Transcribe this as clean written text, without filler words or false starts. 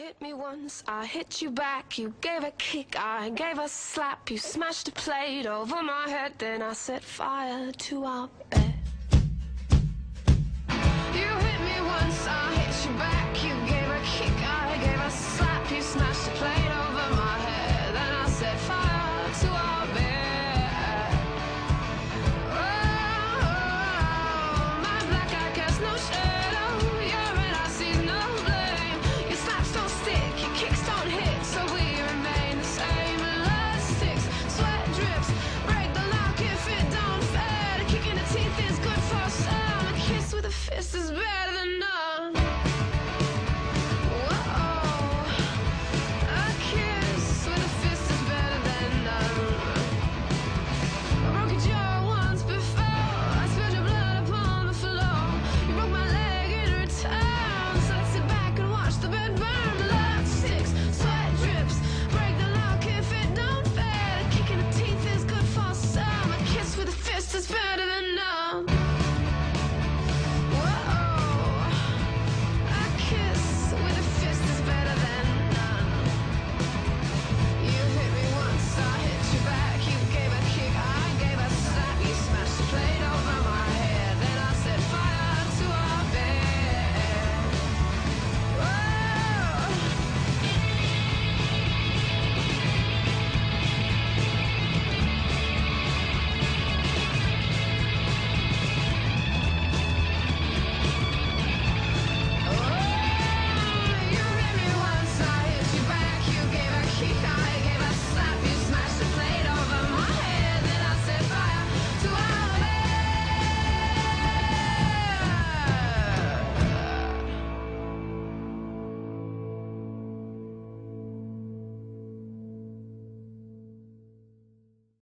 hit me once, I hit you back. You gave a kick, I gave a slap. You smashed a plate over my head, then I set fire to our bed. You hit me once, I hit you back. You gave a kick,